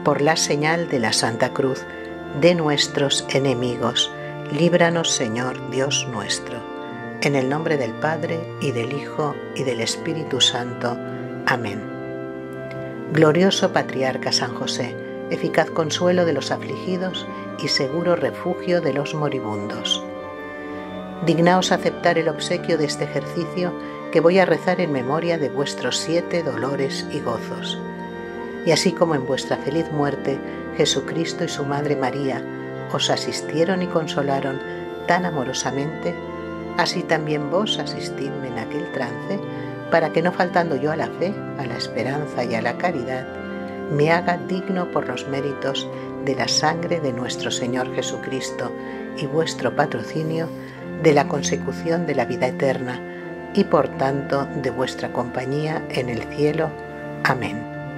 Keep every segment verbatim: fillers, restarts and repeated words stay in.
por la señal de la Santa Cruz de nuestros enemigos, líbranos, Señor Dios nuestro. En el nombre del Padre, y del Hijo, y del Espíritu Santo. Amén. Glorioso Patriarca San José, eficaz consuelo de los afligidos y seguro refugio de los moribundos. Dignaos aceptar el obsequio de este ejercicio que voy a rezar en memoria de vuestros siete dolores y gozos. Y así como en vuestra feliz muerte, Jesucristo y su Madre María os asistieron y consolaron tan amorosamente, así también vos asistidme en aquel trance, para que no faltando yo a la fe, a la esperanza y a la caridad, me haga digno por los méritos de la sangre de nuestro Señor Jesucristo y vuestro patrocinio, de la consecución de la vida eterna y por tanto de vuestra compañía en el cielo. Amén.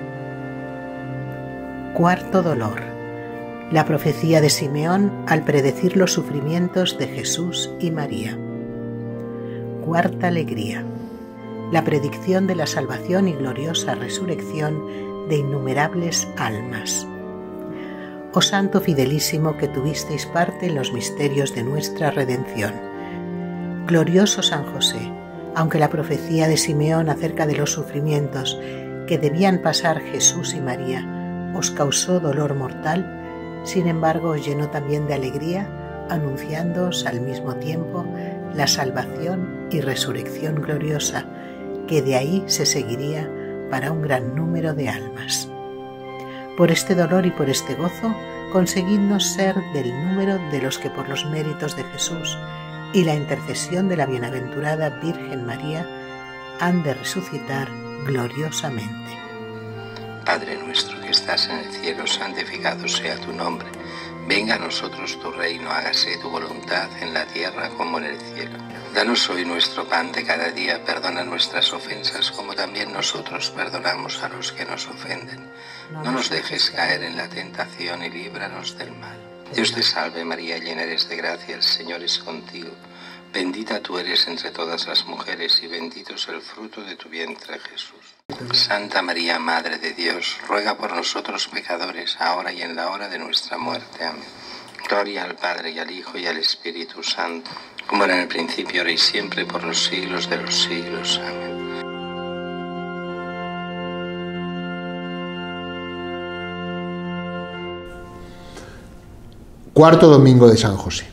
Cuarto dolor. La profecía de Simeón al predecir los sufrimientos de Jesús y María. Cuarta alegría. La predicción de la salvación y gloriosa resurrección de innumerables almas. Oh Santo fidelísimo, que tuvisteis parte en los misterios de nuestra redención. Glorioso San José, aunque la profecía de Simeón acerca de los sufrimientos que debían pasar Jesús y María os causó dolor mortal, sin embargo os llenó también de alegría, anunciándoos al mismo tiempo la salvación y resurrección gloriosa, que de ahí se seguiría para un gran número de almas. Por este dolor y por este gozo, conseguidnos ser del número de los que por los méritos de Jesús y la intercesión de la bienaventurada Virgen María han de resucitar gloriosamente. Padre nuestro que estás en el cielo, santificado sea tu nombre. Venga a nosotros tu reino, hágase tu voluntad en la tierra como en el cielo. Danos hoy nuestro pan de cada día, perdona nuestras ofensas como también nosotros perdonamos a los que nos ofenden. No nos dejes caer en la tentación y líbranos del mal. Dios te salve María, llena eres de gracia, el Señor es contigo. Bendita tú eres entre todas las mujeres y bendito es el fruto de tu vientre Jesús. Santa María, Madre de Dios, ruega por nosotros pecadores, ahora y en la hora de nuestra muerte. Amén. Gloria al Padre, y al Hijo, y al Espíritu Santo, como era en el principio, ahora y siempre, por los siglos de los siglos. Amén. Cuarto domingo de San José.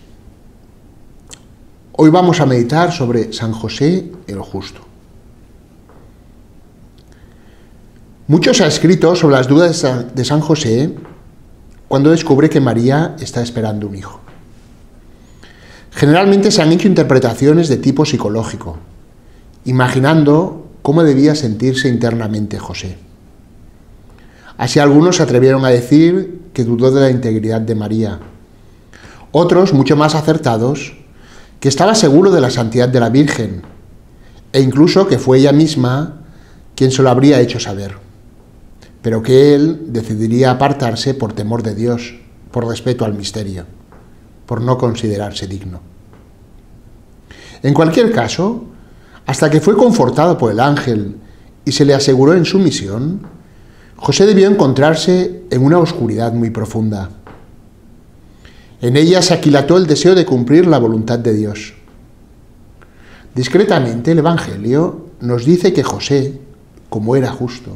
Hoy vamos a meditar sobre San José el Justo. Mucho se ha escrito sobre las dudas de San José cuando descubre que María está esperando un hijo. Generalmente se han hecho interpretaciones de tipo psicológico, imaginando cómo debía sentirse internamente José. Así algunos se atrevieron a decir que dudó de la integridad de María. Otros, mucho más acertados, que estaba seguro de la santidad de la Virgen, e incluso que fue ella misma quien se lo habría hecho saber, pero que él decidiría apartarse por temor de Dios, por respeto al misterio, por no considerarse digno. En cualquier caso, hasta que fue confortado por el ángel y se le aseguró en su misión, José debió encontrarse en una oscuridad muy profunda. En ella se aquilató el deseo de cumplir la voluntad de Dios. Discretamente, el Evangelio nos dice que José, como era justo.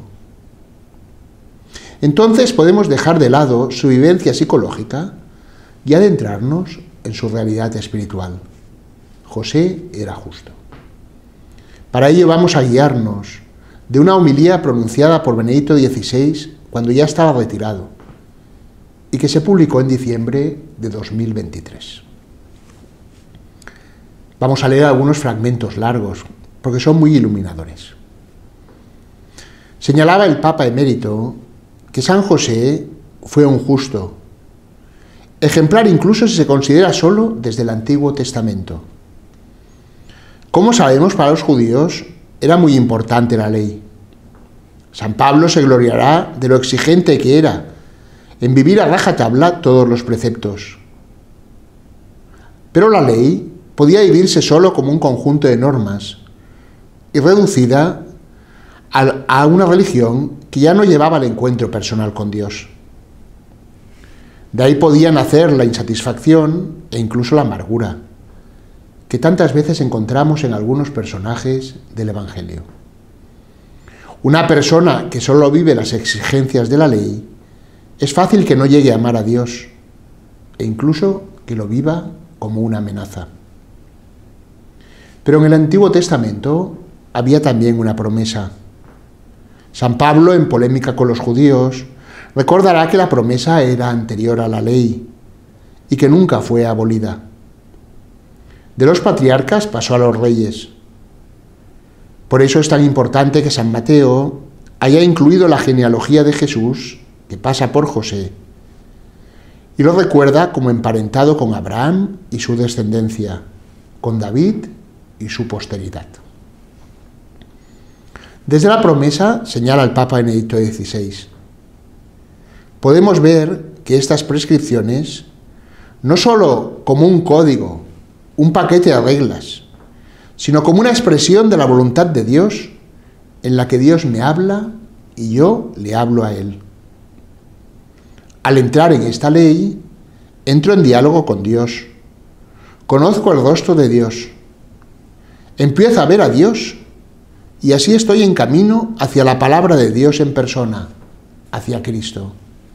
Entonces podemos dejar de lado su vivencia psicológica y adentrarnos en su realidad espiritual. José era justo. Para ello vamos a guiarnos de una homilía pronunciada por Benedicto dieciséis cuando ya estaba retirado y que se publicó en diciembre de dos mil veintitrés. Vamos a leer algunos fragmentos largos, porque son muy iluminadores. Señalaba el Papa emérito que San José fue un justo, ejemplar incluso si se considera solo desde el Antiguo Testamento. Como sabemos, para los judíos era muy importante la ley. San Pablo se gloriará de lo exigente que era en vivir a rajatabla todos los preceptos. Pero la ley podía vivirse solo como un conjunto de normas y reducida a una religión que ya no llevaba al encuentro personal con Dios. De ahí podía nacer la insatisfacción e incluso la amargura, que tantas veces encontramos en algunos personajes del Evangelio. Una persona que solo vive las exigencias de la ley, es fácil que no llegue a amar a Dios, e incluso que lo viva como una amenaza. Pero en el Antiguo Testamento había también una promesa. San Pablo, en polémica con los judíos, recordará que la promesa era anterior a la ley y que nunca fue abolida. De los patriarcas pasó a los reyes. Por eso es tan importante que San Mateo haya incluido la genealogía de Jesús, que pasa por José, y lo recuerda como emparentado con Abraham y su descendencia, con David y su posteridad. Desde la promesa, señala el Papa Benedicto dieciséis, podemos ver que estas prescripciones, no sólo como un código, un paquete de reglas, sino como una expresión de la voluntad de Dios, en la que Dios me habla y yo le hablo a Él. Al entrar en esta ley, entro en diálogo con Dios, conozco el rostro de Dios, empiezo a ver a Dios y así estoy en camino hacia la palabra de Dios en persona, hacia Cristo.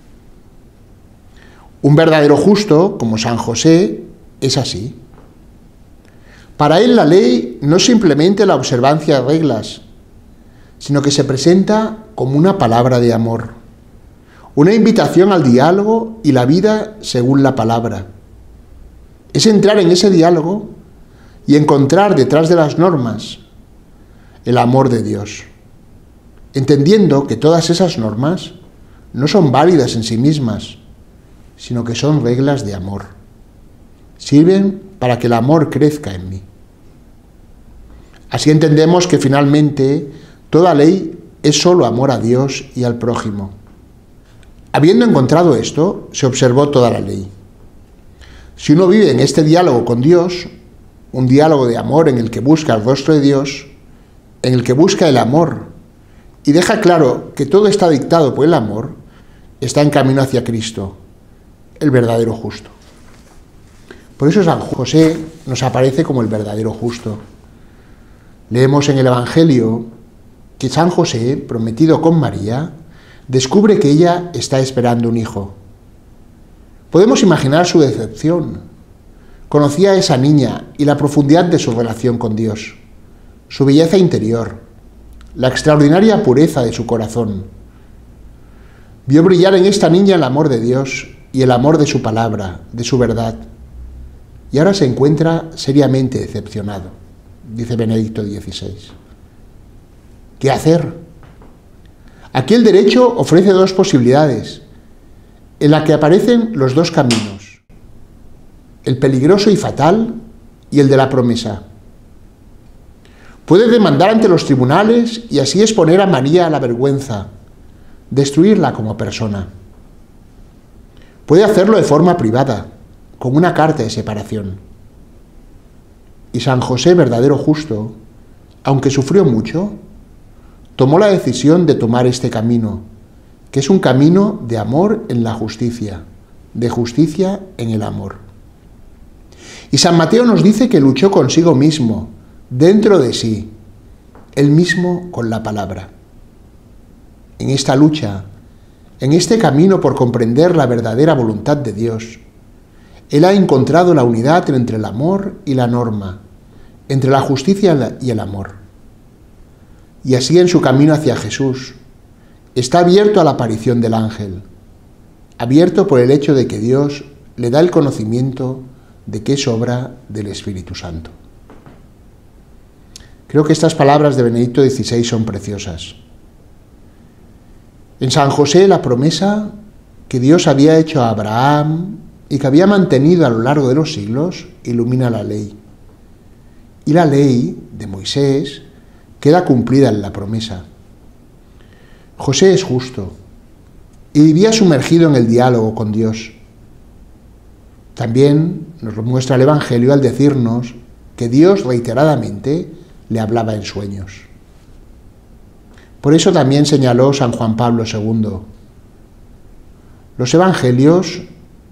Un verdadero justo, como San José, es así. Para él la ley no es simplemente la observancia de reglas, sino que se presenta como una palabra de amor, una invitación al diálogo y la vida según la palabra. Es entrar en ese diálogo y encontrar detrás de las normas el amor de Dios, entendiendo que todas esas normas no son válidas en sí mismas, sino que son reglas de amor. Sirven para que el amor crezca en mí. Así entendemos que finalmente toda ley es solo amor a Dios y al prójimo. Habiendo encontrado esto, se observó toda la ley. Si uno vive en este diálogo con Dios, un diálogo de amor en el que busca el rostro de Dios, en el que busca el amor, y deja claro que todo está dictado por el amor, está en camino hacia Cristo, el verdadero justo. Por eso San José nos aparece como el verdadero justo. Leemos en el Evangelio que San José, prometido con María, descubre que ella está esperando un hijo. Podemos imaginar su decepción. Conocía a esa niña y la profundidad de su relación con Dios, su belleza interior, la extraordinaria pureza de su corazón. Vio brillar en esta niña el amor de Dios y el amor de su palabra, de su verdad, y ahora se encuentra seriamente decepcionado, dice Benedicto dieciséis. ¿Qué hacer? Aquí el derecho ofrece dos posibilidades, en la que aparecen los dos caminos, el peligroso y fatal y el de la promesa. Puede demandar ante los tribunales y así exponer a María a la vergüenza, destruirla como persona. Puede hacerlo de forma privada, con una carta de separación. Y San José, verdadero justo, aunque sufrió mucho, tomó la decisión de tomar este camino, que es un camino de amor en la justicia, de justicia en el amor. Y San Mateo nos dice que luchó consigo mismo, dentro de sí, él mismo con la palabra. En esta lucha, en este camino por comprender la verdadera voluntad de Dios, él ha encontrado la unidad entre el amor y la norma, entre la justicia y el amor. Y así en su camino hacia Jesús, está abierto a la aparición del ángel, abierto por el hecho de que Dios le da el conocimiento de que es obra del Espíritu Santo. Creo que estas palabras de Benedicto dieciséis son preciosas. En San José la promesa que Dios había hecho a Abraham y que había mantenido a lo largo de los siglos ilumina la ley. Y la ley de Moisés queda cumplida en la promesa. José es justo y vivía sumergido en el diálogo con Dios. También nos lo muestra el Evangelio al decirnos que Dios reiteradamente le hablaba en sueños. Por eso también señaló San Juan Pablo segundo: los Evangelios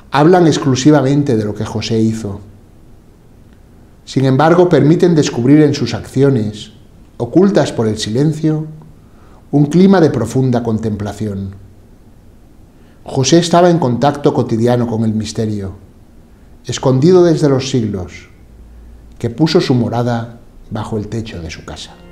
hablan exclusivamente de lo que José hizo. Sin embargo, permiten descubrir en sus acciones, ocultas por el silencio, un clima de profunda contemplación. José estaba en contacto cotidiano con el misterio, escondido desde los siglos, que puso su morada bajo el techo de su casa.